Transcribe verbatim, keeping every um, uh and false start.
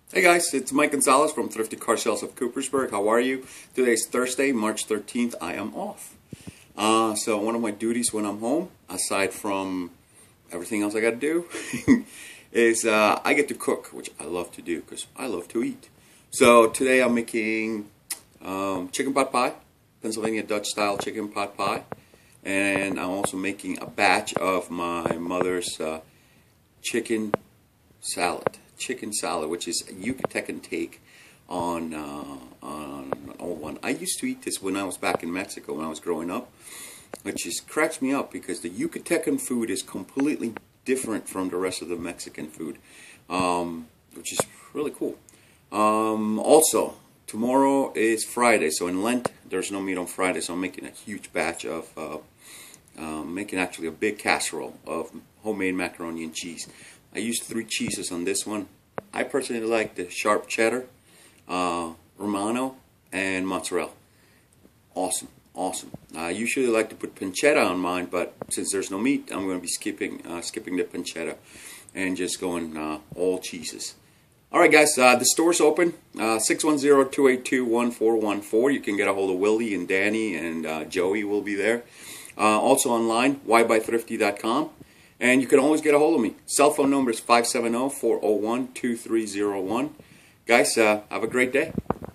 Hey guys, it's Mike Gonzalez from Thrifty Car Sales of Coopersburg. How are you? Today's Thursday, March thirteenth. I am off. Uh, so one of my duties when I'm home, aside from everything else I got to do, is uh, I get to cook, which I love to do because I love to eat. So today I'm making um, chicken pot pie, Pennsylvania Dutch style chicken pot pie. And I'm also making a batch of my mother's uh, chicken salad. Chicken salad, which is a Yucatecan take on, uh, on an old one. I used to eat this when I was back in Mexico when I was growing up, which just cracks me up because the Yucatecan food is completely different from the rest of the Mexican food, um, which is really cool. Um, also, tomorrow is Friday, so in Lent there's no meat on Friday, so I'm making a huge batch of, uh, um, making actually a big casserole of homemade macaroni and cheese. I used three cheeses on this one. I personally like the sharp cheddar, uh, Romano, and mozzarella. Awesome, awesome. I usually like to put pancetta on mine, but since there's no meat, I'm going to be skipping uh, skipping the pancetta and just going uh, all cheeses. All right, guys, uh, the store's open, uh, six one zero, two eight two, one four one four. You can get a hold of Willie and Danny, and uh, Joey will be there. Uh, also online, why buy thrifty dot com. And you can always get a hold of me. Cell phone number is five seven zero, four zero one, two three zero one. Guys, uh, have a great day.